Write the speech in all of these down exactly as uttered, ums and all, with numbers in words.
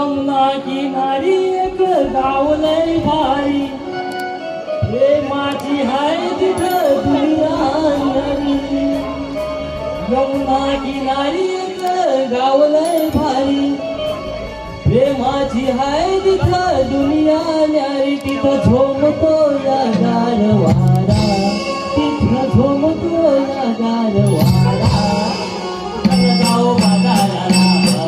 यमुना किनारी एक गाव लय भारी प्रेमाची हाय तिथं दुनिया न्यारी यमुना किनारी एक गाव लय भारी प्रेमाची हाय तिथं दुनिया न्यारी तिथं झोमतो या गारवारा तिथं झोमतो या गारवारा गाव बाजाराला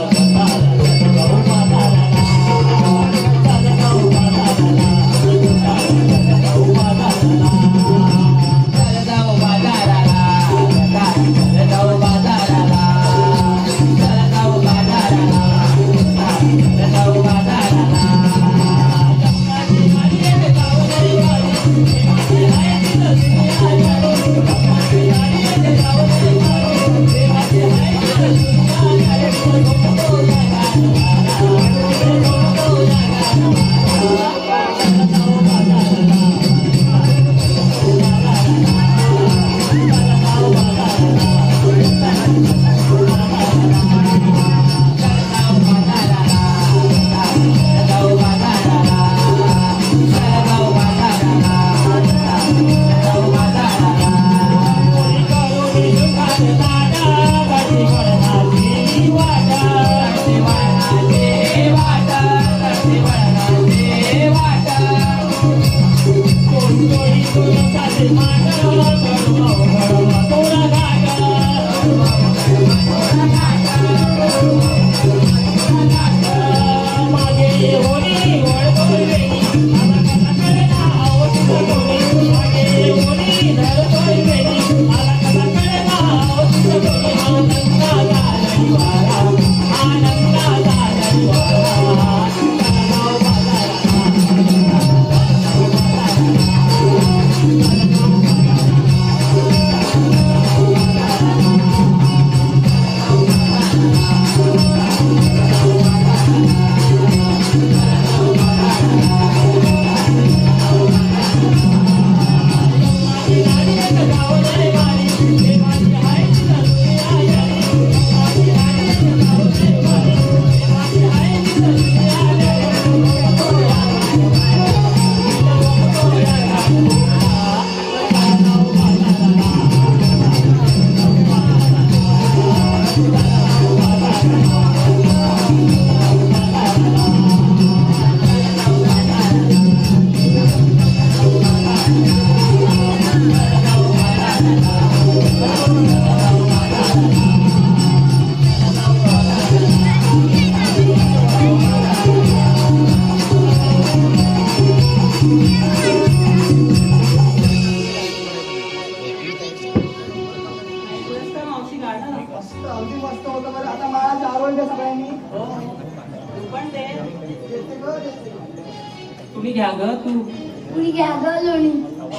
तुम्ही घ्या ग तू तुम्ही घ्या ग लोणी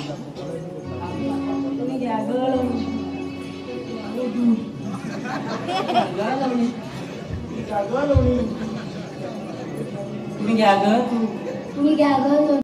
तुम्ही घ्या ग लोणी तुम्ही घ्या ग तू तुम्ही घ्या ग लोणी